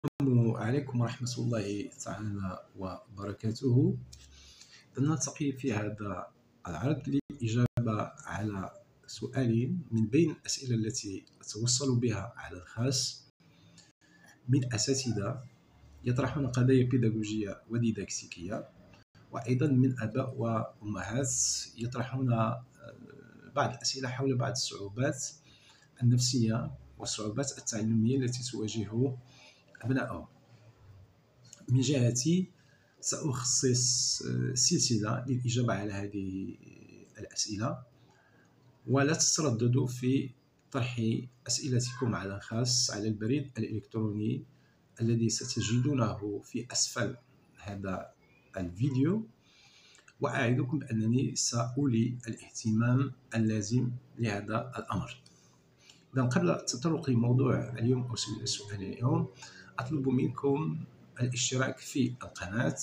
السلام عليكم ورحمة الله تعالى وبركاته. نلتقي في هذا العرض للإجابة على سؤالين من بين الأسئلة التي أتوصل بها على الخاص من أساتذة يطرحون قضايا بيداغوجية وديداكتيكية، وأيضا من آباء وأمهات يطرحون بعض الأسئلة حول بعض الصعوبات النفسية والصعوبات التعلمية التي تواجه أبنائهم. من جهتي سأخصص سلسلة للإجابة على هذه الأسئلة، ولا تترددوا في طرح أسئلتكم على الخاص على البريد الإلكتروني الذي ستجدونه في أسفل هذا الفيديو، وأعدكم بأنني سأولي الاهتمام اللازم لهذا الأمر. إذن قبل التطرق لموضوع اليوم أو سؤال اليوم، أطلب منكم الاشتراك في القناة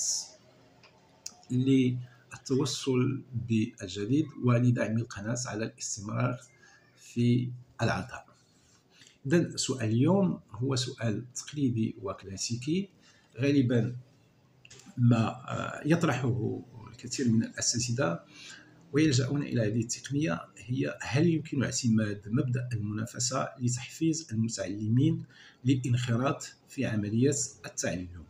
للتوصل بالجديد ولدعم القناة على الاستمرار في العطاء. إذن سؤال اليوم هو سؤال تقليدي وكلاسيكي، غالبا ما يطرحه الكثير من الأساتذة ويلجؤون إلى هذه التقنية، هي: هل يمكن اعتماد مبدأ المنافسة لتحفيز المتعلمين للانخراط في عملية التعلم؟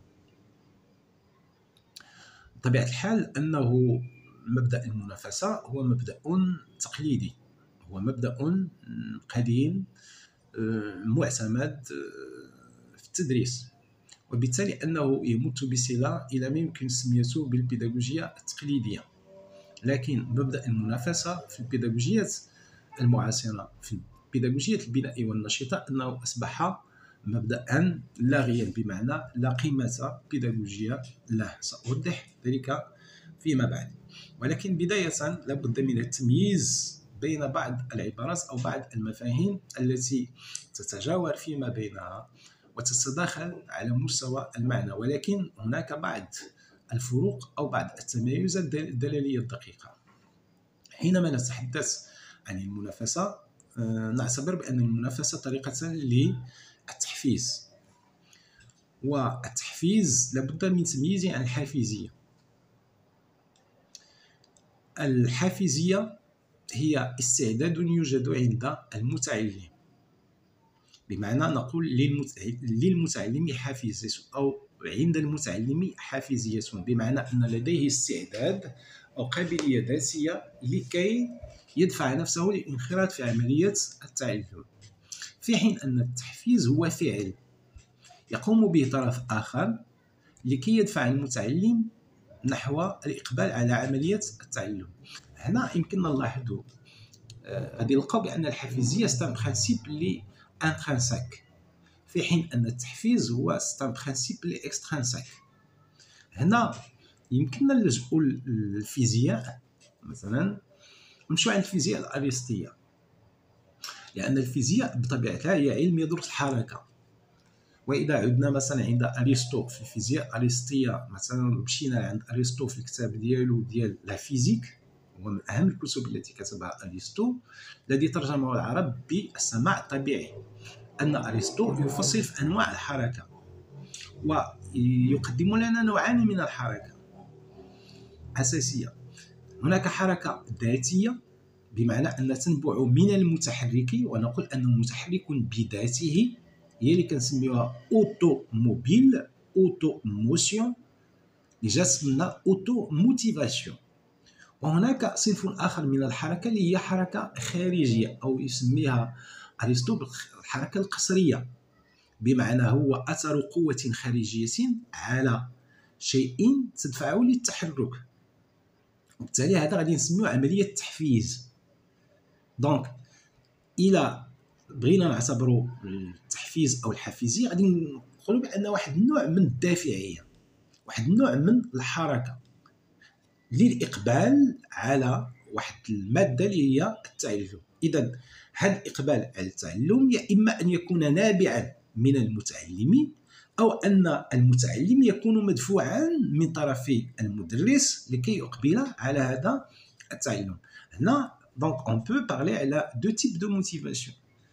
بطبيعة الحال أنه مبدأ المنافسة هو مبدأ تقليدي، هو مبدأ قديم معتمد في التدريس، وبالتالي أنه يمت بصلة إلى ما يمكن تسميته بالبيداغوجية التقليدية. لكن مبدأ المنافسة في البيداغوجيات المعاصرة، في بيداغوجية البناء والنشيطة، أنه أصبح مبدأ لاغيا، بمعنى لا قيمة بيداغوجية له. سأوضح ذلك فيما بعد، ولكن بداية لابد من التمييز بين بعض العبارات أو بعض المفاهيم التي تتجاور فيما بينها وتتداخل على مستوى المعنى، ولكن هناك بعض الفروق أو بعض التمايزات الدلالية الدقيقة. حينما نتحدث عن المنافسة، نعتبر بأن المنافسة طريقة للتحفيز، والتحفيز لابد من تمييزه عن الحافزية. الحافزية هي استعداد يوجد عند المتعلم، بمعنى نقول للمتعلم حافزية أو عند المتعلم حافزية، بمعنى أن لديه استعداد أو قابلية ذاتية لكي يدفع نفسه للانخراط في عملية التعلم، في حين أن التحفيز هو فعل يقوم به طرف آخر لكي يدفع المتعلم نحو الإقبال على عملية التعلم. هنا يمكننا نلاحظ غادي نلقاو بأن الحافزية ستان برانسيب لي انترانسيك، في حين أن التحفيز هو ستان برانسيب لي اكسترانسيك. هنا يمكننا نلجؤ للفيزياء، مثلا نمشيو عند الفيزياء الأرسطية، لأن الفيزياء بطبيعتها هي علم يدرس الحركة. وإذا عدنا مثلا عند أرسطو في الفيزياء الأرسطية، مثلا مشينا عند أرسطو في الكتاب ديالو ديال لا فيزيك، هو من أهم الكتب التي كتبها أرسطو، الذي ترجمه العرب بالسماع الطبيعي. أن أرسطو يفصل في أنواع الحركة ويقدم لنا نوعان من الحركة أساسية. هناك حركة ذاتية، بمعنى أن تنبع من المتحرك، ونقول أنه متحرك بذاته، هي اللي كنسميوها اوتوموبيل، اوتو موسيون، اللي جات سمنا اوتو موتيفاسيون. وهناك صنف آخر من الحركة اللي هي حركة خارجية، أو يسميها أرسطو الحركة القصرية، بمعنى هو أثر قوة خارجية على شيء تدفعه للتحرك، وبالتالي هذا غادي نسميوه عملية تحفيز. دونك إلى بغينا نعتبروا التحفيز أو الحافزية، غادي نقولوا بأن واحد النوع من الدافعية، واحد النوع من الحركة للإقبال على واحد المادة اللي هي التعلم. إذن هذا الإقبال على التعلم يا إما أن يكون نابعا من المتعلم، أو أن المتعلم يكون مدفوعا من طرف المدرس لكي يقبل على هذا التعلم. هنا donc on peut parler على deux types de motivation.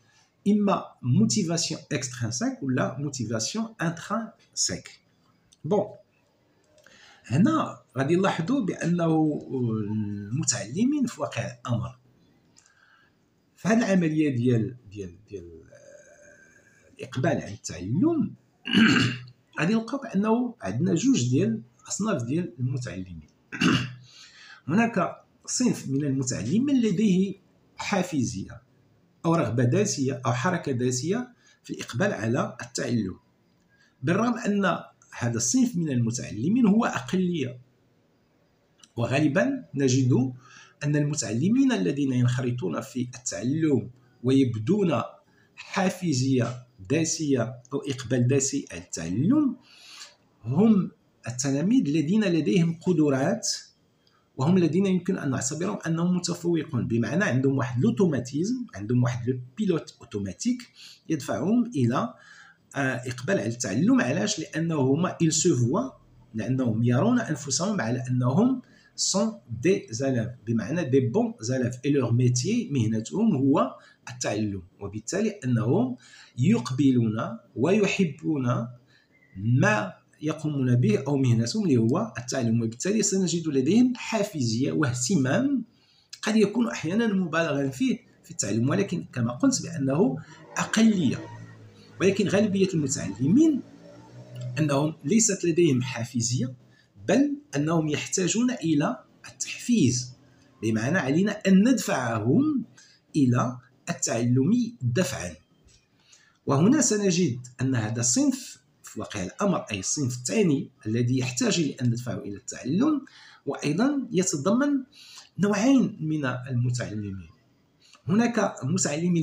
اما موتيفاسيون اكسترانسيك ولا موتيفاسيون انترانسيك. بون هنا غادي نلاحظوا بانه المتعلمين في واقع الامر في هذه العمليه ديال الاقبال على التعلم غادي نلقاو بانه عندنا جوج ديال اصناف ديال المتعلمين. هناك صنف من المتعلمين لديه حافزيه او رغبه ذاتيه او حركه ذاتيه في الاقبال على التعلم، بالرغم ان هذا الصنف من المتعلمين هو اقليه. وغالبا نجد ان المتعلمين الذين ينخرطون في التعلم ويبدون حافزيه ذاتيه او اقبال ذاتي على التعلم هم التلاميذ الذين لديهم قدرات، وهم الذين يمكن ان نعتبرهم انهم متفوقون، بمعنى عندهم واحد لوتوماتيزم، عندهم واحد لو بيلوت اوتوماتيك يدفعهم الى اقبال على التعلم. علاش؟ لانه هما ils se voient، لانهم يرون انفسهم على انهم sont des élèves، بمعنى des bons élèves et leur métier مهنتهم هو التعلم، وبالتالي انهم يقبلون ويحبون ما يقومون به او مهنتهم اللي هو التعلم، وبالتالي سنجد لديهم حافزيه واهتمام قد يكون احيانا مبالغا فيه في التعلم، ولكن كما قلت بانه اقليه. ولكن غالبيه المتعلمين انهم ليست لديهم حافزيه، بل انهم يحتاجون الى التحفيز، بمعنى علينا ان ندفعهم الى التعلم دفعا. وهنا سنجد ان هذا الصنف في واقع الامر، اي الصنف الثاني الذي يحتاج لان ندفعه الى التعلم، وايضا يتضمن نوعين من المتعلمين. هناك متعلمين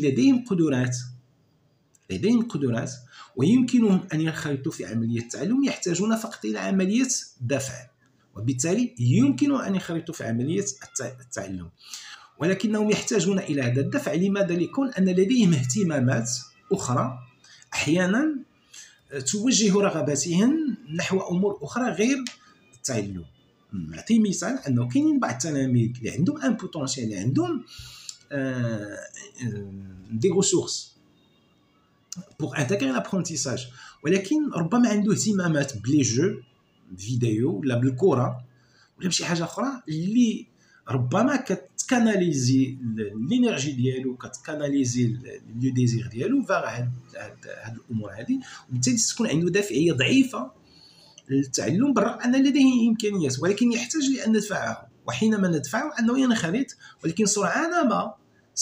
لديهم قدرات ويمكنهم ان ينخرطوا في عمليه التعلم، يحتاجون فقط الى عمليه دفع، وبالتالي يمكن ان ينخرطوا في عمليه التعلم، ولكنهم يحتاجون الى هذا الدفع. لماذا؟ ليكون ان لديهم اهتمامات اخرى احيانا توجه رغباتهم نحو امور اخرى غير التعلم. نعطي مثال انه كاينين بعض التلاميذ اللي عندهم ان بوتونسيال، اللي عندهم دي ريسورس pour intégrer l'apprentissage، ولكن ربما عنده اهتمامات بلي جو فيديو ولا بالكره ولا بشي حاجه اخرى اللي ربما كتكاناليزي الانرجي ديالو، كتكاناليزي لو ديزير ديالو فار هاد الامور هذه، وبالتالي تكون عنده دافعيه ضعيفه للتعلم بالرغم ان لديه امكانيات، ولكن يحتاج لان ندفعه. وحينما ندفعه انه ينخرط، ولكن سرعان ما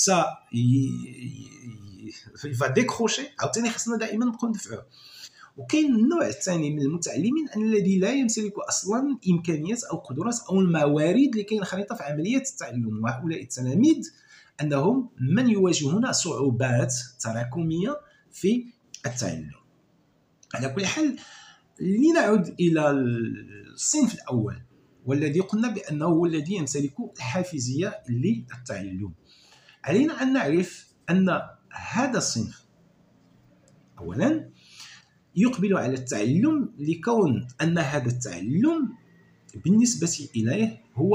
فا ديكروشي، عاوتاني خصنا دائما نبقاو ندفعوه. وكاين النوع الثاني من المتعلمين الذي لا يمتلك اصلا امكانيات او قدرات او الموارد لكي ينخرط في عمليه التعلم، وهؤلاء التلاميذ انهم من يواجهون صعوبات تراكميه في التعلم. على كل حال، لنعود الى الصنف الاول والذي قلنا بانه هو الذي يمتلك الحافزيه للتعلم. علينا ان نعرف ان هذا الصنف اولا يقبل على التعلم لكون ان هذا التعلم بالنسبه اليه هو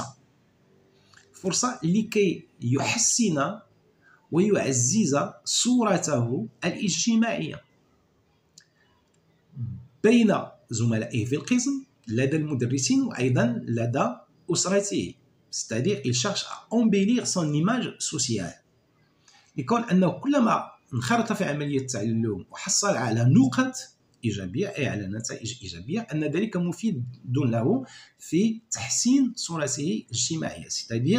فرصه لكي يحسن ويعزز صورته الاجتماعيه بين زملائه في القسم، لدى المدرسين، وايضا لدى اسرته. c'est-à-dire il cherche à embellir son image sociale، يكون انه كلما انخرط في عمليه التعلم وحصل على نقط ايجابيه اي على نتائج ايجابيه، ان ذلك مفيد له في تحسين صورته الاجتماعيه، c'est-à-dire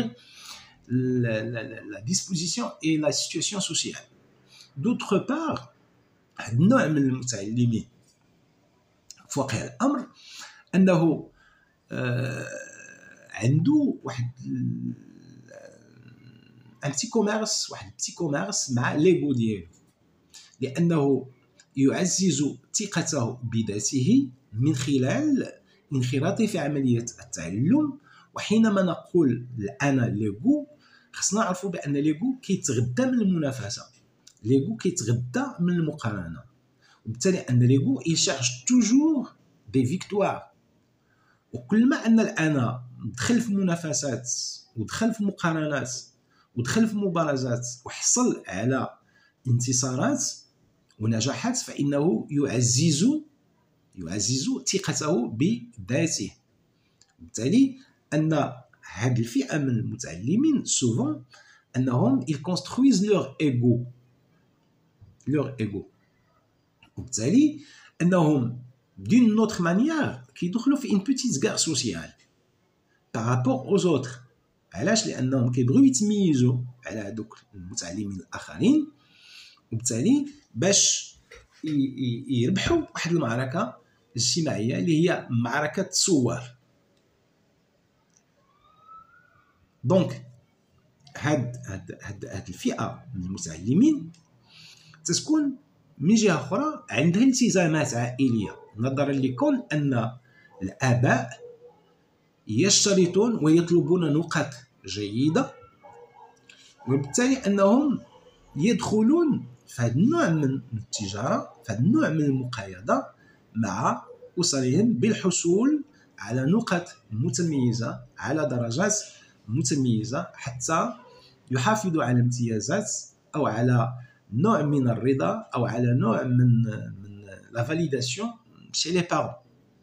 la disposition et la situation sociale. D'autre part، هذا النوع من المتعلمين في واقع الامر انه عنده واحد بتي كوميرس مع ليغو ديالو، لانه يعزز ثقته بذاته من خلال انخراطه في عمليه التعلم. وحينما نقول انا ليغو، خصنا نعرفوا بان ليغو كيتغذى من المنافسه، ليغو كيتغذى من المقارنه، وبالتالي ان ليغو يشارج توجور دي فيكتوار. وكل ما ان الانا دخل في منافسات ودخل في مقارنات ودخل في مبارزات وحصل على انتصارات ونجاحات فإنه يعزز ثقته بذاته. بالتالي أن هذه الفئة من المتعلمين سوفون أنهم ils construisent leur ego وبالتالي أنهم d'une autre manière كيدخلوا في une petite guerre sociale par rapport aux autres. علاش؟ لأنهم كيبغيو يتميزوا على هذوك المتعلمين الآخرين، وبالتالي باش يربحوا واحد المعركة اجتماعية اللي هي معركة الثوار. دونك هاد الفئة من المتعلمين تتكون من جهة أخرى عندها التزامات عائلية، نظرا لكون أن الآباء يشترطون ويطلبون نقط جيدة، وبالتالي أنهم يدخلون في هذا النوع من التجارة، في هذا النوع من المقايضة مع أسرهم بالحصول على نقط متميزة، على درجات متميزة، حتى يحافظوا على امتيازات أو على نوع من الرضا أو على نوع من لا فاليداسيون chez les parents.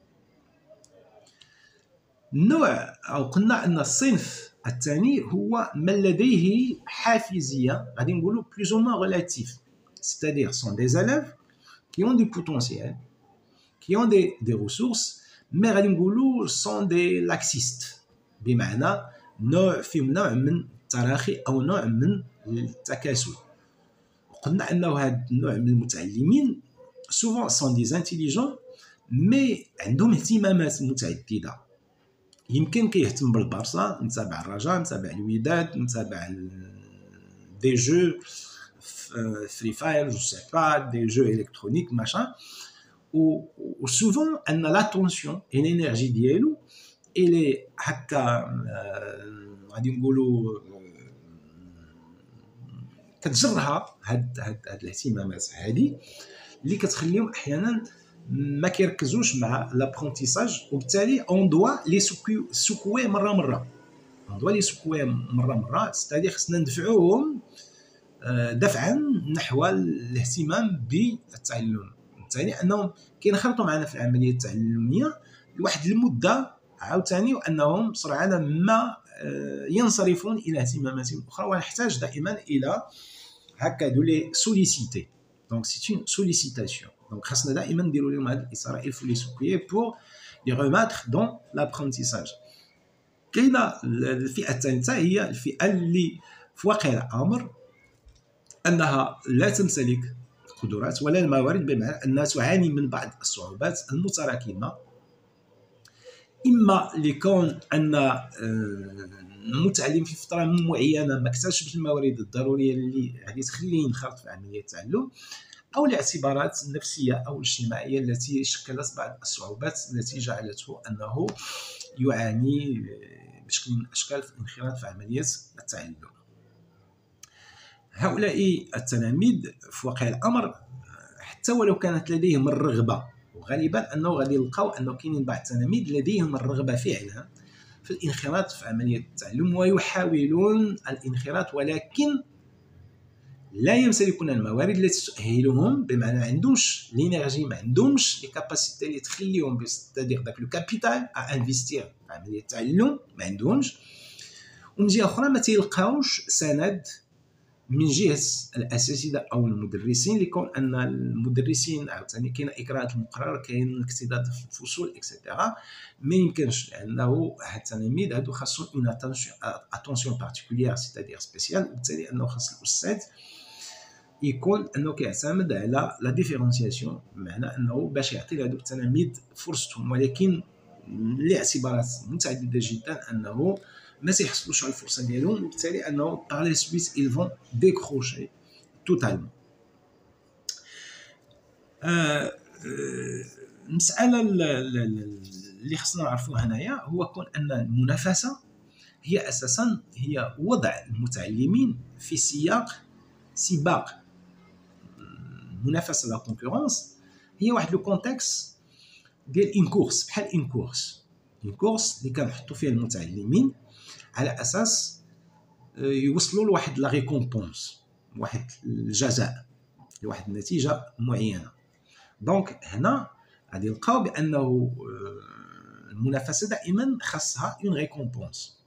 النوع أو قلنا أن الصنف الثاني هو من لديه حافزية غادي نقولوا plus ou moins relative، c'est-à-dire sont des élèves qui ont du potentiel, qui ont des ressources، mais غادي نقولوا sont des laxistes، بمعنى فيهم نوع من التراخي أو نوع من التكاسل. وقلنا أنه هذا النوع من المتعلمين souvent sont des intelligents mais عندهم اهتمامات متعددة. يمكن كيهتم بالبارسا، متابع الرجاء، متابع الوداد، متابع دي جو فري فاير، جو سي با، دي جو الكترونيك ماشان. و سوفون ان لاتونسيون اي لينيرجي ديالو الي هكا غادي نقولوا كتجرها هاد الاهتمامات هادي اللي كتخليهم احيانا ما كيركزوش مع لابرونتيساج، وبالتالي اون دوا لي سوكوي مره ستادير خصنا ندفعوهم دفعا نحو الاهتمام بالتعلم. بالتالي انهم كينخرطوا معنا في العمليه التعلميه لواحد المده عاوتاني، وانهم سرعان ما ينصرفون الى اهتمامات اخرى، ونحتاج دائما الى هكا دولي سوليسيتي. دونك سي اون سوليسيتاسيون. دونك خاصنا دائما نديروا لهم هذه الاثاره الفو لي سوكوي بور لي ريماتر دون لابرونتيساج. كاينه الفئه الثالثه هي الفئه اللي في واقع الامر انها لا تمتلك القدرات ولا الموارد، بمعنى انها تعاني من بعض الصعوبات المتراكمه، اما لكون ان المتعلم في فتره معينه ما اكتسبش الموارد الضروريه اللي غادي تخليه ينخرط في عمليه التعلم، او لاعتبارات نفسيه او اجتماعيه التي شكلت بعض الصعوبات التي جعلته انه يعاني بشكل من الاشكال في الانخراط في عمليه التعلم. هؤلاء التلاميذ في واقع الامر حتى ولو كانت لديهم الرغبه، وغالبا انه غادي يلقاو انه كاينين بعض التلاميذ لديهم الرغبه فعلا في الانخراط في عمليه التعلم ويحاولون الانخراط، ولكن لا يمتلكون الموارد التي تؤهلهم، بمعنى ما عندهمش لينيرجي، ما عندهمش لي كاباسيتي اللي تخليهم ستادير داك لو كابيتال ا انفيستير في عمليه التعلم، ما عندهمش. ومن جهه اخرى ما تيلقاوش سند من جهه الاساتذه او المدرسين، لكون ان المدرسين عاوتاني كاين اكراهات المقرر، كاين الاكتضاد في الفصول اكسيتيرا، ما يمكنش لانه هاد التلاميذ هادو خاصهم اون اتونسيون بارتيكولير سيتادير سبيسيال. وبالتالي انه خاص الاستاذ يكون انه كيعتمد على لا ديفيرونسياسيون، بمعنى انه باش يعطي لهادوك التلاميذ فرصتهم، ولكن لاعتبارات متعدده جدا انه ما تيحصلوش على الفرصه ديالهم، وبالتالي انه par la suite ils vont décrocher totalement. المساله اللي خصنا نعرفوها هنايا هو كون ان المنافسه هي اساسا هي وضع المتعلمين في سباق. المنافسه لا كونكورونس هي واحد لو كونتكست ديال ان كورس، بحال ان كورس اللي كنحطوا فيها المتعلمين على اساس يوصلوا لواحد لا ريكومبونس، واحد الجزاء. لواحد النتيجه معينه. دونك هنا غادي نلقاو بانه المنافسه دائما خاصها اون ريكومبونس.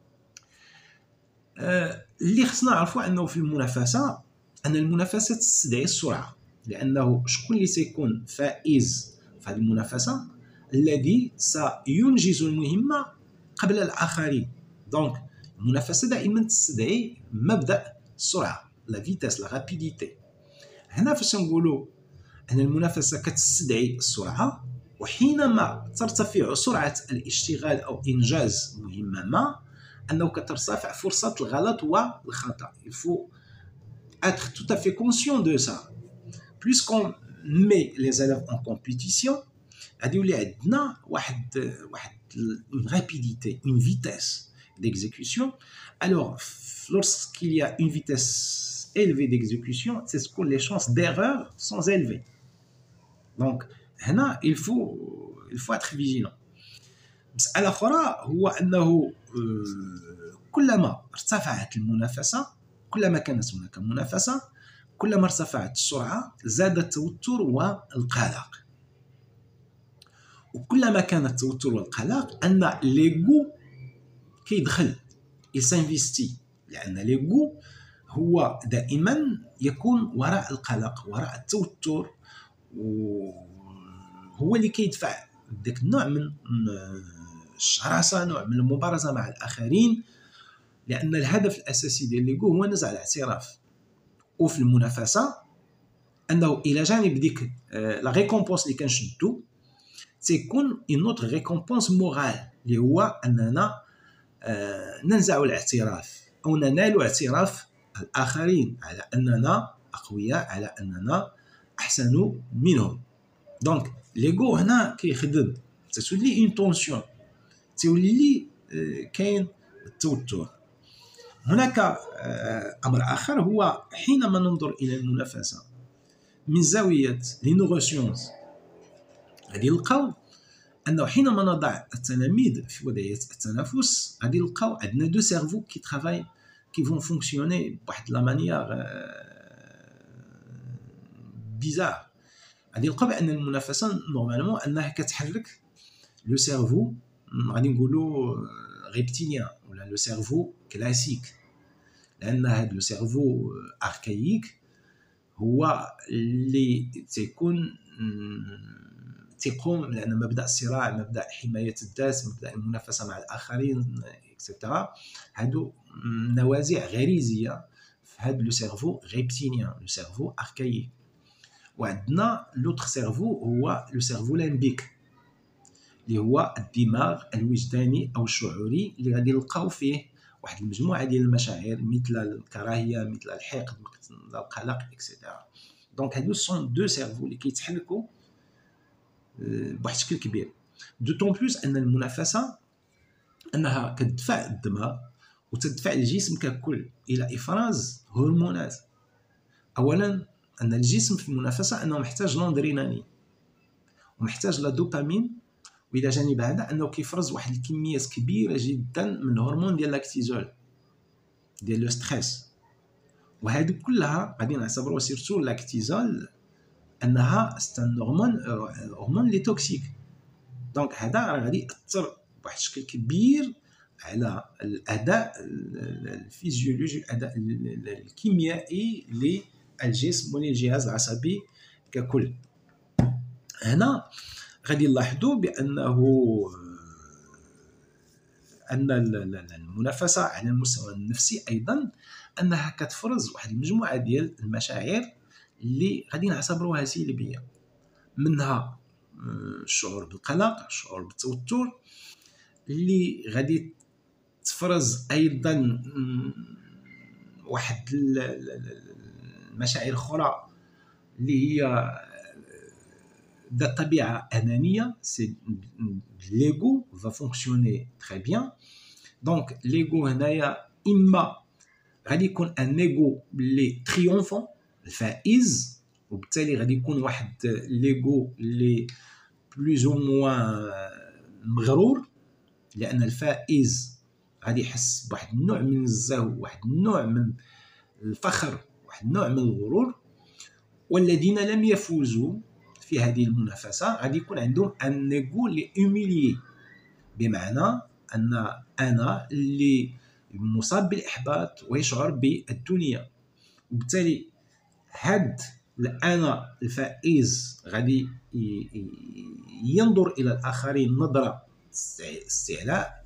اللي خصنا نعرفوا انه في المنافسه ان المنافسه تستدعي السرعه، لانه شكون اللي سيكون فائز في هذه المنافسه؟ الذي سينجز المهمه قبل الاخرين. دونك المنافسه دائما تستدعي مبدا السرعه، لا فيتاس، لا رابيديتي. هنا فاش نقولوا ان المنافسه كتستدعي السرعه، وحينما ترتفع سرعه الاشتغال او انجاز مهمه ما، انه كترتفع فرصه الغلط والخطا. il faut être tout à fait conscient de ça. Puisqu'on met les élèves en compétition, غادي يولي عندنا واحد une rapidité, une vitesse d'exécution. Alors lorsqu'il y a une vitesse élevée d'exécution, c'est ce que les chances d'erreur sont élevées. Donc هنا il faut être vigilant. مسألة أخرى هو أنه كلما ارتفعت المنافسة، كلما كانت هناك منافسة، كلما ارتفعت السرعة، زاد التوتر والقلق. وكلما كان التوتر والقلق أن ليغو كيدخل يسانفيستي، لأن ليغو هو دائما يكون وراء القلق، وراء التوتر، وهو اللي كيدفع ذاك النوع من الشراسة، نوع من المبارزة مع الآخرين، لأن الهدف الأساسي ديال ليغو هو نزع الاعتراف. وفي المنافسة أنه إلى جانب ديك لا ريكومبونس اللي كنشدو، تيكون اون اوتر ريكومبونس مورال اللي هو أننا ننزع الاعتراف أو ننال اعتراف الآخرين على أننا أقوياء، على أننا أحسن منهم. دونك ليغو هنا كيخدم، تتولي اون طونسيون، تولي كاين التوتر. هناك أمر آخر هو حينما ننظر إلى المنافسة من زاوية لي نوروسيونز، غادي نلقاو أنه حينما نضع التلاميذ في وضعية التنافس، غادي نلقاو عندنا دو سيرفو كي ترافاي كي فون فونكسيوني بواحد لا مانيير بيزار. غادي نلقاو بأن المنافسة نورمالمون أنها كتحرك لو سيرفو، غادي نقولوا ريبتيليان ولا لو سيرفو كلاسيك، لأن هذا لو سيرفو أركايك هو اللي تيقوم، لأن مبدأ الصراع، مبدأ حماية الذات، مبدأ المنافسة مع الآخرين إكسترا، هادو نوازع غريزية في هذا لو سيرفو ريبتيليان، لو سيرفو أركايك. وعندنا لوتر سيرفو هو لو سيرفو لامبيك، اللي هو الدماغ الوجداني أو الشعوري، اللي غادي نلقاو فيه واحد المجموعة ديال المشاعر مثل الكراهية، مثل الحقد، مثل القلق إكسترا. دونك هادو سون دو سيرفو اللي كيتحركوا بواحد الشكل كبير. دوطون بلوس أن المنافسة أنها كتدفع الدماغ وتدفع الجسم ككل إلى إفراز هرمونات. أولا أن الجسم في المنافسة أنه محتاج لادرينالين ومحتاج لدوبامين، وإلى جانب هذا أنه كيفرز واحد الكميات كبيرة جدا من الهرمون ديال لاكتيزول ديال لو ستريس. وهذه كلها غادي نعتبروها سيرتو لاكتيزول أنها ستان هرمون لي توكسيك. دونك هذا غادي يأثر بواحد الشكل كبير على الأداء الفيزيولوجي، الأداء الكيميائي للجسم وللجهاز العصبي ككل. هنا غادي نلاحظوا بأنه أن المنافسة على المستوى النفسي أيضا أنها كتفرز واحد المجموعة ديال المشاعر اللي غادي نعتبروها سلبية، منها الشعور بالقلق، الشعور بالتوتر، اللي غادي تفرز أيضا واحد المشاعر أخرى اللي هي ذات طبيعة أنانية. سي ليغو va fonctionner très bien. دونك ليغو هنايا إما غادي يكون ان ايغو اللي تريومفون الفائز، وبالتالي غادي يكون واحد ليغو اللي بلوز او موان مغرور، لأن الفائز غادي يحس بواحد النوع من الزهو، واحد النوع من الفخر، واحد النوع من الغرور. والذين لم يفوزوا في هذه المنافسة غادي يكون عندهم ان نيغو لي اوميليي، بمعنى ان انا اللي مصاب بالاحباط ويشعر بالدنيا، وبالتالي هاد انا الفائز غادي ينظر الى الاخرين نظره استعلاء،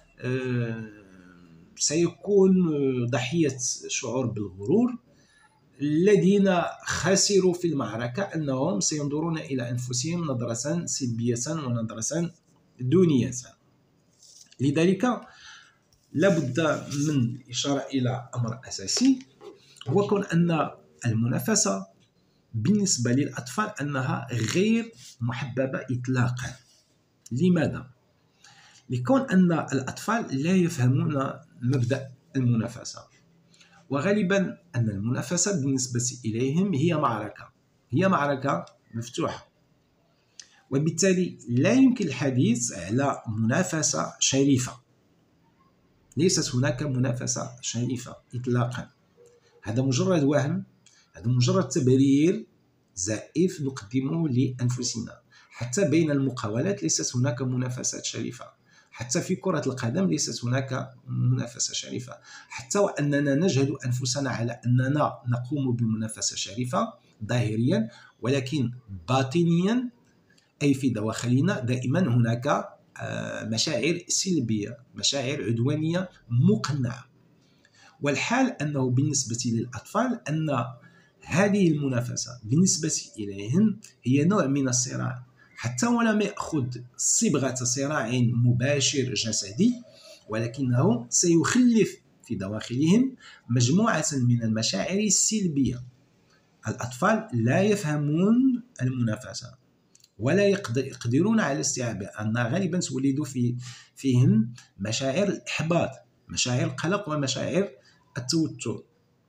سيكون ضحيه شعور بالغرور. الذين خسروا في المعركه انهم سينظرون الى انفسهم نظره سلبيه ونظره دونيه. لذلك لابد من الاشاره الى امر اساسي، هو كون ان المنافسه بالنسبه للاطفال انها غير محببه اطلاقا. لماذا؟ لكون ان الاطفال لا يفهمون مبدا المنافسه، وغالبا ان المنافسه بالنسبه اليهم هي معركه مفتوحه، وبالتالي لا يمكن الحديث على منافسه شريفه. ليست هناك منافسه شريفه اطلاقا، هذا مجرد وهم، هذا مجرد تبرير زائف نقدمه لأنفسنا. حتى بين المقاولات ليست هناك منافسات شريفة، حتى في كرة القدم ليست هناك منافسة شريفة، حتى وأننا نجهد أنفسنا على أننا نقوم بمنافسة شريفة ظاهريا، ولكن باطنيا أي في دواخلنا دائما هناك مشاعر سلبية، مشاعر عدوانية مقنعة. والحال أنه بالنسبة للأطفال أن هذه المنافسة بالنسبة إليهم هي نوع من الصراع، حتى ولم يأخذ صبغة صراع مباشر جسدي، ولكنه سيخلف في دواخلهم مجموعة من المشاعر السلبية. الأطفال لا يفهمون المنافسة ولا يقدرون على استيعابها، أن غالبا تولد فيهم مشاعر الإحباط، مشاعر القلق ومشاعر التوتر.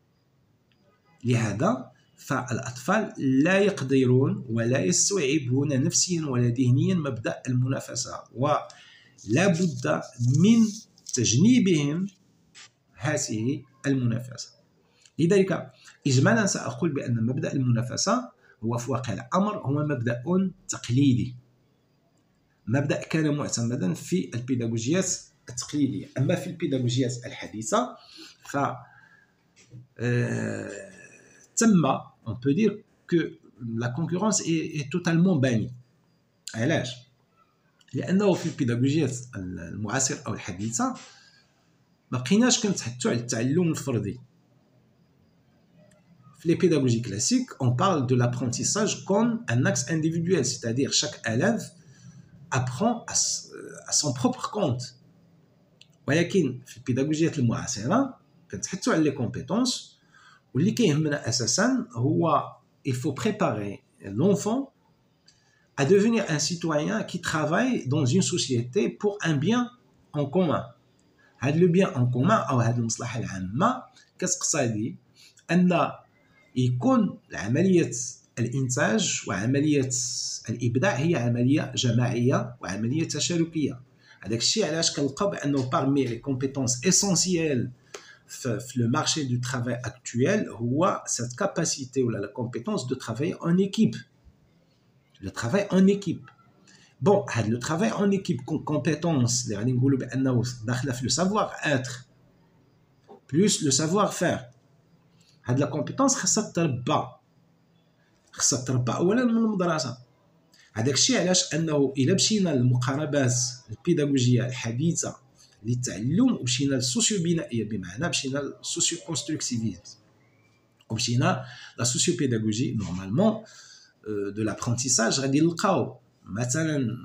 لهذا فالأطفال لا يقدرون ولا يستوعبون نفسيا ولا ذهنيا مبدأ المنافسة، ولا بد من تجنيبهم هذه المنافسة. لذلك إجمالا سأقول بأن مبدأ المنافسة هو في واقع الأمر هو مبدأ تقليدي، مبدأ كان معتمدا في البيداغوجيات التقليدية. أما في البيداغوجيات الحديثة ف on peut dire que la concurrence est totalement bannie. علاش؟ لأنه في البيداغوجيات المعاصرة أو الحديثة ما بقيناش كنتحدثوا على التعلم الفردي. في les pédagogies classiques, on parle de l'apprentissage comme un axe individuel, c'est-à-dire chaque élève apprend à son propre compte. ولكن في البيداغوجيات المعاصرة كنتحدثوا على les compétences، واللي كيهمنا أساسا هو il faut préparer l'enfant à devenir un citoyen qui travaille dans une société pour un bien en commun. هذا le bien en commun أو هذه المصلحة العامة كتقتضي أن يكون عملية الإنتاج وعملية الإبداع هي عملية جماعية وعملية تشاركية. هذاك الشيء علاش كنلقاو بأنه parmi les compétences essentielles في le marché du travail actuel هو cette capacité ou la compétence de travailler en équipe. Le travail en équipe. Bon, le travail en équipe comme compétence اللي غادي نقولوا بأنه داخله في le savoir être plus le savoir faire. هاد لا كومبيتونس خاصها تربى اولا من المدرسه. هذاك الشيء علاش انه الا مشينا للمقاربات البيداغوجيه الحديثه للتعلم ومشينا للسوسيو بنائيه، بمعنى مشينا للسوسيو كونستركتيفيزم ومشينا لا سوسيو بيداغوجي نورمالمون دو لابرونتيساج، غادي نلقاو مثلا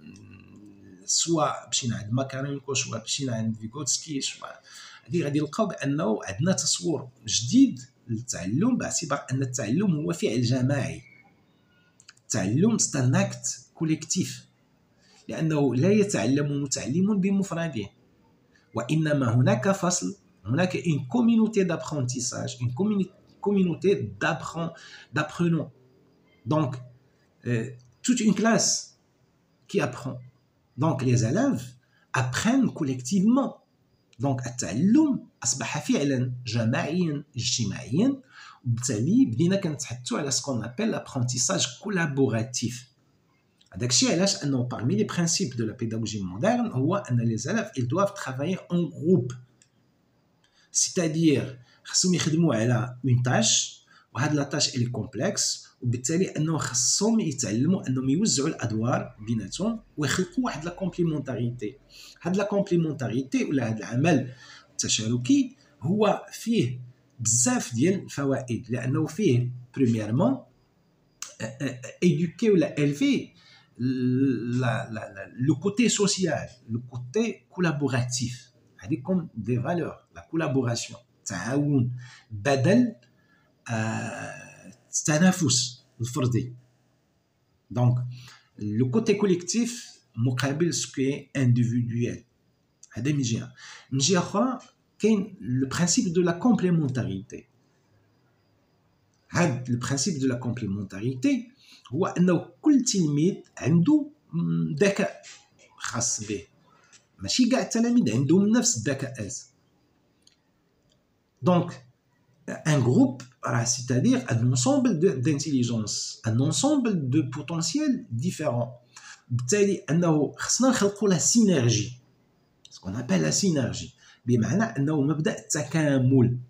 سواء مشينا عند ماكارينكو سواء مشينا عند فيغوتسكي غادي نلقاو بانه عندنا تصور جديد للتعلم، باعتبار ان التعلم هو فعل جماعي. التعلم ستاناكت كوليكتيف، لانه لا يتعلم متعلم بمفرده، وانما هناك فصل، هناك une communauté d'apprentissage, une communauté d'apprenants. Donc toute une classe qui apprend. Donc les élèves apprennent collectivement. Donc التعلم أصبح فعلا جماعيا اجتماعيا، وبالتالي بدينا كنتحدثوا على سكون ابل لابرونتيساج كولابوراتيف. هذاك الشيء علاش انه parmi les principes de la pédagogie moderne هو ان les élèves ils doivent travailler en groupe، c'est-à-dire خصهم يخدموا على une tâche، وهاد لا تاش اللي كومبلكس، وبالتالي انه خصهم يتعلموا انهم يوزعوا الادوار بيناتهم ويخلقوا واحد لا كومبليمونتاريتي. هاد لا كومبليمونتاريتي ولا هاد العمل التشاركي هو فيه بزاف ديال الفوائد، لانه فيه بريميرمون éduquer ولا élever le côté social, le côté collaboratif. هذه comme des valeurs، la collaboration، التعاون بدل التنافس الفردي. donc le côté collectif مقابل ce qui est individuel. هذا من جهه. من جهه اخرى كاين le principe de la complémentarité. هذا le principe de la complémentarité هو انه كل تلميذ عنده ذكاء خاص به، ماشي كاع التلاميذ عندهم نفس الذكاءات. دونك ان جروب راه c'est-à-dire un ensemble d'intelligence، un ensemble de potentiel différent. بالتالي انه خصنا نخلقوا لا سينرجي، سكون ابل لا سينرجي، بمعنى انه مبدا التكامل.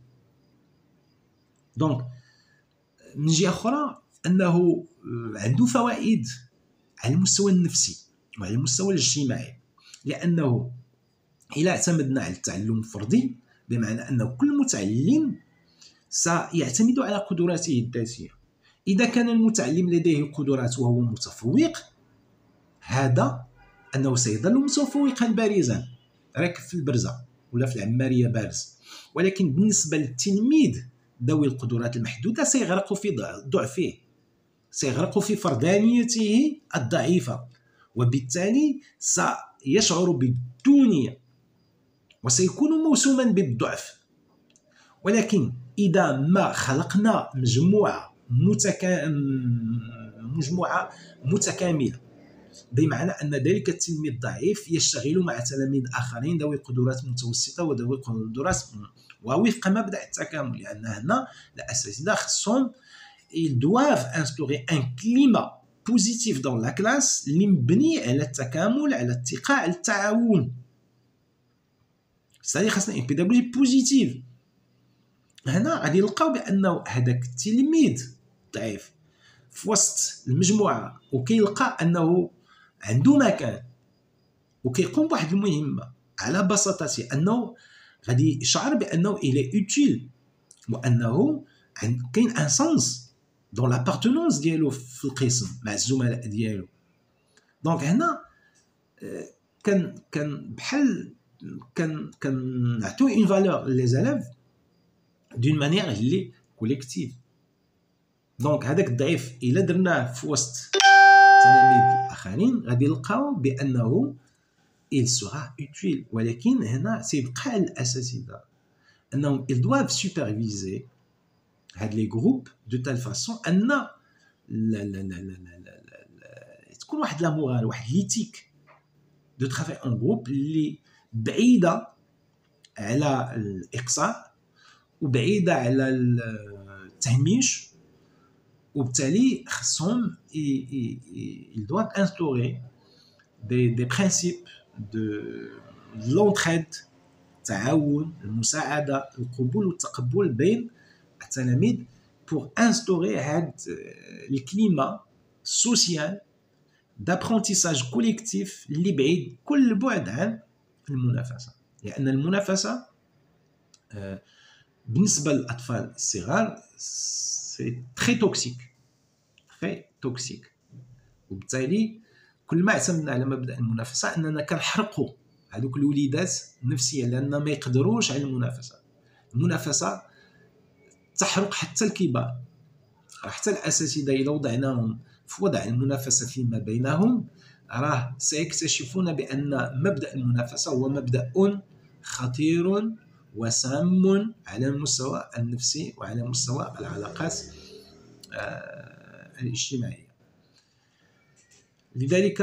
دونك من جهه اخرى انه عنده فوائد على المستوى النفسي وعلى المستوى الاجتماعي، لانه إلا اعتمدنا على التعلم الفردي بمعنى أن كل متعلم سيعتمد على قدراته الذاتية. إذا كان المتعلم لديه قدرات وهو متفوق، هذا أنه سيظل متفوقا بارزا، راكب في البرزة ولا في العمارية بارز. ولكن بالنسبة للتلميذ ذوي القدرات المحدودة سيغرق في ضعفه، سيغرق في فردانيته الضعيفة، وبالتالي سيشعر بالدونية وسيكون موسوما بالضعف. ولكن إذا ما خلقنا مجموعة متكاملة، بمعنى أن ذلك التلميذ الضعيف يشتغل مع تلاميذ آخرين ذوي قدرات متوسطة وذوي قدرات ووفق مبدأ التكامل، لأن هنا الأساتذة خصهم ils doivent instaurer un climat positif dans la classe اللي مبني على التكامل، على الثقة، على التعاون. c'est-à-dire خصنا une pédagogie positive. هنا غادي نلقاو بأنه هذاك التلميذ ضعيف في وسط المجموعة وكيلقى أنه عنده مكان وكيقوم بواحد المهمة على بساطة أنه غادي يشعر بأنه إلي أوتيل، وأنه كاين ان سانس دون لابارتونونس ديالو في القسم مع الزملاء ديالو. دونك هنا كان بحال كنعطيو اون فالور لي زاليف دون مانيير اللي كوليكتيف. دونك هذاك الضعيف الا درناه في وسط التلاميذ الاخرين غادي نلقاو بانه il sera utile. ولكن هنا سيبقى الاساتذه انهم ils doivent superviser هاد لي جروب دو تال فاسون ان لا لا لا لا لا تكون واحد لا مورال، واحد ليتيك دو ترافاي اون جروب اللي بعيده على الاقصاء وبعيده على التهميش. وبالتالي خصهم ils doivent instaurer des principes de l'entraide، التعاون، المساعده، القبول والتقبل بين التلاميذ pour instaurer هاد الكليما سوسيال d'apprentissage collectif اللي بعيد كل بعد عن المنافسه. لان المنافسه بالنسبه للاطفال الصغار سي تري توكسيك، وبالتالي كل ما اعتمدنا على مبدا المنافسه اننا كنحرقوا هذوك الوليدات نفسيا، لان ما يقدروش على المنافسه تحرق حتى الكبار، حتى الاساتذه اذا وضعناهم في وضع المنافسه فيما بينهم راه سيكتشفون بان مبدا المنافسه هو مبدا خطير وسام على المستوى النفسي وعلى مستوى العلاقات الاجتماعيه. لذلك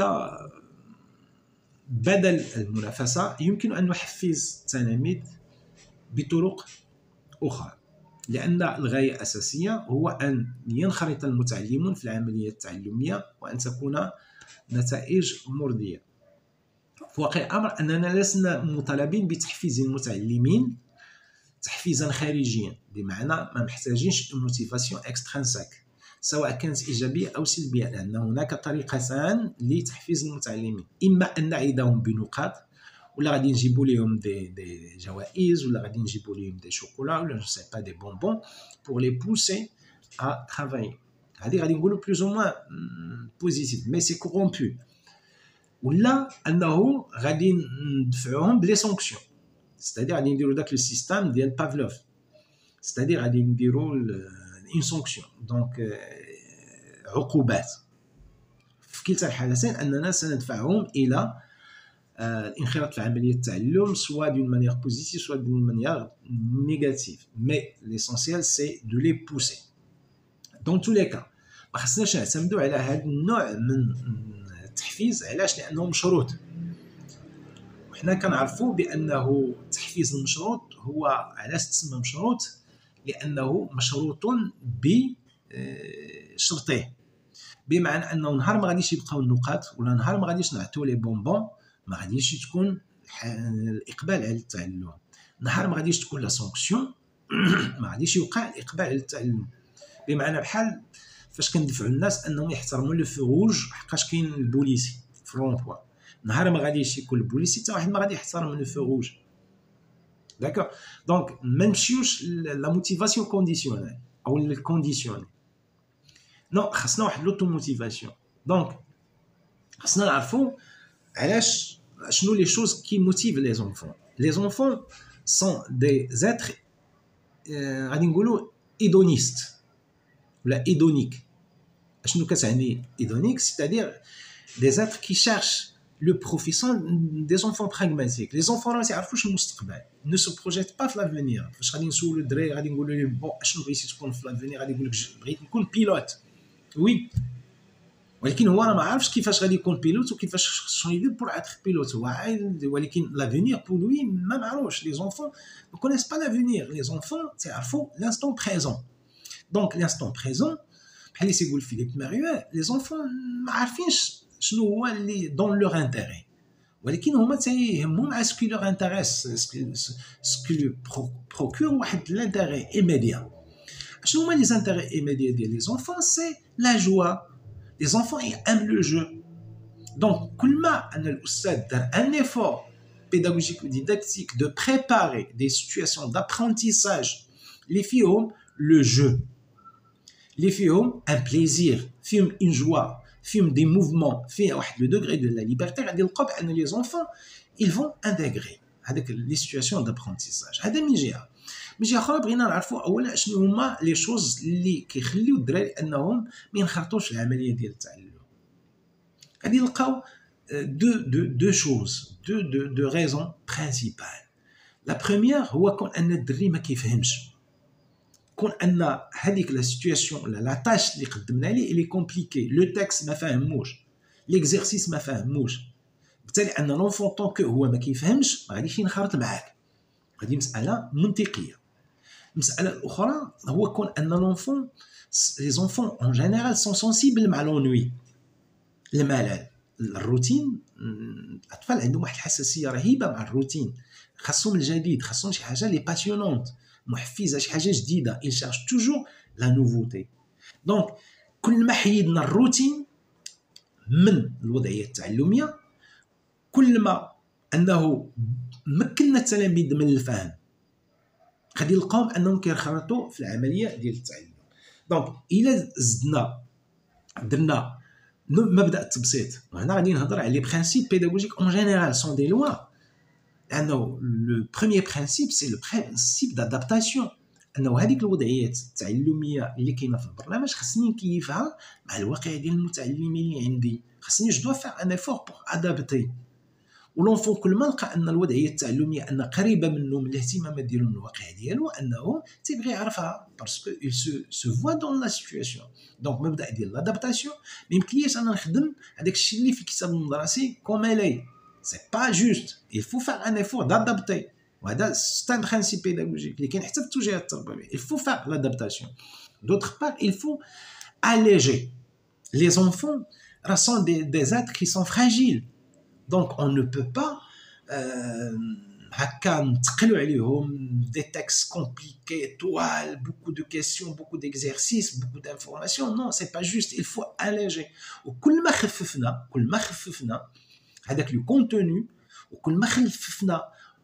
بدل المنافسه يمكن ان نحفز التلاميذ بطرق اخرى. لأن الغاية الأساسية هو أن ينخرط المتعلمون في العملية التعلمية وأن تكون نتائج مرضية. في واقع الأمر أننا لسنا مطالبين بتحفيز المتعلمين تحفيزا خارجيا، بمعنى ما محتاجينش موتيفاسيون اكسترانسيك سواء كانت إيجابية أو سلبية، لأن هناك طريقتان لتحفيز المتعلمين، إما أن نعيدهم بنقاط ولا غادي نجيبوا لهم دي جوائز ولا غادي نجيبوا لهم دي شوكولا ولا جو سي با دي بونبون pour les pousser à travailler. هذه غادي نقولوا بلوز او موان بوزيتيف مي سي كورومبو، ولا انه غادي ندفعوهم بلي سانكسيون، ستادير غادي نديروا داك السيستم ديال بافلوف، ستادير غادي نديروا اون سانكسيون دونك عقوبات. في كلتا الحالتين اننا سندفعهم الى الانخراط في عمليه التعلم سواء دون مانيير بوزيتيف سواء دون مانيير نيجاتيف، مي ليسونسيال سي دو لي بوسي. دون تو لي كا ما خصناش نعتمدوا على هذا النوع من التحفيز. علاش؟ لانه مشروط، وحنا كنعرفوا بانه التحفيز المشروط هو علاش تسمى مشروط، لانه مشروط بشرطيه، بمعنى انه نهار ما غاديش يبقاو النقاط ولا نهار ما غاديش نعطيو لي بونبون ما غاديش تكون الاقبال على التعلم، نهار ما غاديش تكون لا سانكسيون ما غاديش يوقع الاقبال على التعلم. بمعنى بحال فاش كندفعوا الناس انهم يحترموا لو في روج حقاش كاين البوليسي في رونبوا، نهار ما غاديش يكون البوليسي حتى واحد ما غادي يحترم لو في روج. داكور، دونك ما نمشيوش لا موتيفاسيون كونديسيونيل او الكونديسيونيل، نو خاصنا واحد لوتو موتيفاسيون. دونك خاصنا نعرفوا علاش شنو لي شوز كي موتيف لي زونفون. لي زونفون سون دي زاتر غادي نقولوا ايدونيست ولا ايدونيك. شنو كتعني ايدونيك؟ سيتادير دي زاتر كي شيرش لو بروفيسيون دي زونفون براغماتيك. لي زونفون ما تعرفوش المستقبل، نو سو بروجيت با في لافينير. فاش غادي نسولو الدراري غادي نقولوا لهم بون اشنو بغيتي تكون في لافينير، غادي يقول لك بغيت نكون بيلوت. وي، ولكن هو راه ما عارفش كيفاش غادي يكون بيلوت وكيفاش شنو يدير بور اتر بيلوت، هو عايز، ولكن لافينير بور لوي ما معروفش. لي زونفون ما كونيس با لافينير، لي زونفون تعرفوا لانستون بريزون. دونك لانستون بريزون بحال اللي سيقول فيليب ماريو، لي زونفون ما عارفينش شنو هو اللي دون لور انتيري، ولكن هما تيهمهم اسكو لور انتيريس اسكو بروكور واحد لانتيري ايميديا. شنو هما لي زانتيري ايميديا ديال لي زونفون؟ سي لا جوا. Les enfants ils aiment le jeu. Donc, كل ما أن الأستاذ دار un effort pédagogique ou didactique de préparer des situations d'apprentissage اللي فيهم le jeu, اللي فيهم un plaisir, فيهم une joie, فيهم des mouvements, فيه واحد le degré de la liberté، غادي نلقاو بأن les enfants ils vont intégrer هذاك les situations d'apprentissage. هذا من جهة. من جهه اخرى بغينا نعرفوا اولا شنو هما لي شوز اللي كيخليو الدراري انهم ما ينخرطوش في العمليه ديال التعلم. غادي نلقاو دو شوز دو ريزون برينسيبال. لا بروميير هو كون ان الدري ما كيفهمش، كون ان هذيك لا سيتوياسيون ولا لا تاش اللي قدمنا ليه اللي كومبليكي، لو تكست ما فاهموش، ليكزيرسيس ما فاهموش، بالتالي ان لونفون طونك هو ما كيفهمش ما غاديش ينخرط معاك. هذه مساله منطقيه. المساله الاخرى هو كون ان لونفون لي زونفون اون جينيرال سون سونسيبل مع لونوي، الملل، الروتين. الاطفال عندهم واحد الحساسيه رهيبه مع الروتين، خاصهم الجديد، خاصهم شي حاجه لي باسيونونت محفزه، شي حاجه جديده. il cherche toujours la nouveauté. دونك كل ما حيدنا الروتين من الوضعيه التعلميه كل ما انه مكننا التلاميذ من الفهم، غادي نلقاو انهم كينخرطوا في العمليه ديال التعلم. دونك الا زدنا درنا مبدا التبسيط، وهنا غادي نهضر على لي برينسيپ بيداغوجيك اون جينيرال سون دي لوا، لانه لو بروميير برينسيپ سي لو برينسيپ دادابتاسيون، انه هذيك الوضعيات التعلميه اللي كاينه في البرنامج خصني نكيفها مع الواقع ديال المتعلمين اللي عندي، خصني جو دو فير ان ايفور بور ادابتي. ولونفون كل ما لقى ان الوضعيه التعلميه ان قريبه منه من الاهتمامات ديالو من الواقع ديالو انه تيبغي يعرفها باسكو il se voit dans la situation. دونك مبدا ديال لادابتاسيون ما يمكنليش انا نخدم هذاك الشيء اللي في الكتاب المدرسي كوم الي، سي با جوست، il faut faire un effort d'adapter. وهذا c'est un principe pédagogique اللي كاين حتى في التوجيه التربوي. il faut faire l'adaptation. D'autre part, il faut alléger. Les enfants sont des êtres qui sont fragiles. Donc, on ne peut pas des textes compliqués, toiles, beaucoup de questions, beaucoup d'exercices, beaucoup d'informations. Non, c'est pas juste. Il faut alléger. وكل ما خففنا هذاك le contenu وكل ما خففنا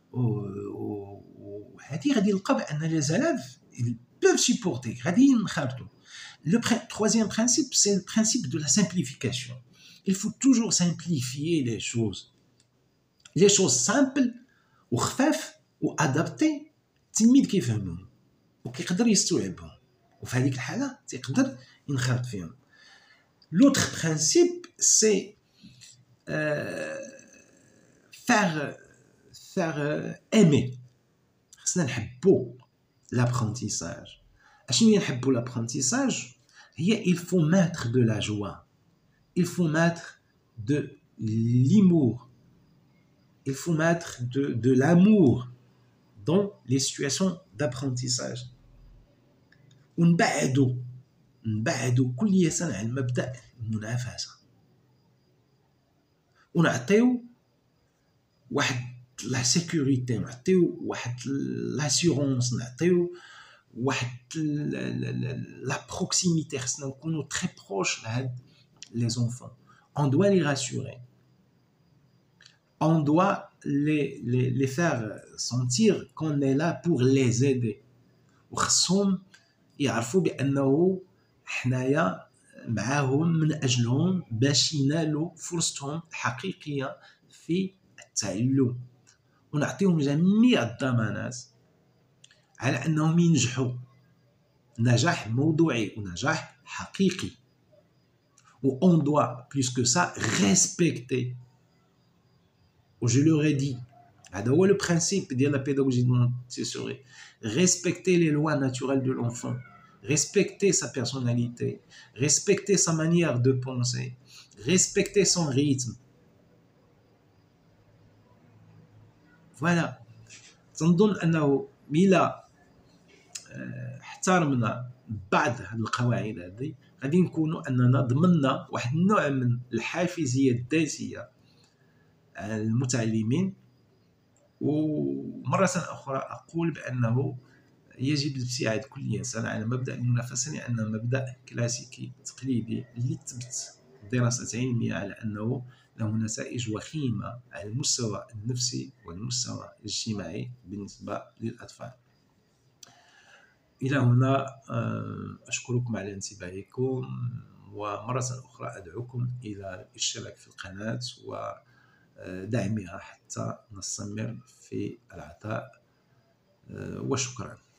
وهذه غادي نلقاو بأن les élèves ils peuvent supporter. غادي نخرطوا. Le troisième principe, c'est le principe de la simplification. Il faut toujours simplifier les choses. Les choses simples وخفاف وادابتي التلميذ كيفهمهم وكيقدر يستوعبهم وفي هذيك الحاله تيقدر ينخرط فيهم. L'autre principe, c'est faire aimer. خصنا نحبوا l'apprentissage. اشنو نحبوا l'apprentissage؟ هي il faut mettre de la joie, il faut mettre de l'humour, il faut mettre de l'amour dans les situations d'apprentissage. ونبعدوا كلية عن مبدأ المنافسة ونعطيو واحد لا سيكوريتي، نعطيو واحد لاسيورونس، نعطيو واحد لا بروكسيميتي. خصنا نكونوا تري بروش لهاد لي زونفون. on doit les rassurer, on doit les faire sentir qu'on est là pour les aider. وخصهم يعرفوا بأنه حنايا معاهم من أجلهم باش ينالوا فرصتهم الحقيقية في التعلم، ونعطيهم جميع الضمانات على أنهم ينجحوا نجاح موضوعي ونجاح حقيقي. on doit plus que ça respecter. Je leur ai dit, هذا هو le principe ديال la pédagogie de Montessori. Respecter les lois naturelles de l'enfant, respecter sa personnalité, respecter sa manière de penser, respecter son rythme. Voilà. تنظن أنه إلا احترمنا بعض هذه القواعد هذه غادي نكونوا أننا ضمننا واحد النوع من الحافزية الذاتية على المتعلمين. ومرة أخرى أقول بأنه يجب الابتعاد كليا عن مبدأ المنافسة، لأنه مبدأ كلاسيكي تقليدي اللي تثبت دراسات علمية على أنه له نتائج وخيمة على المستوى النفسي والمستوى الاجتماعي بالنسبة للأطفال. إلى هنا أشكركم على انتباهكم، ومرة أخرى أدعوكم إلى الاشتراك في القناة ودعمها حتى نستمر في العطاء، وشكرا.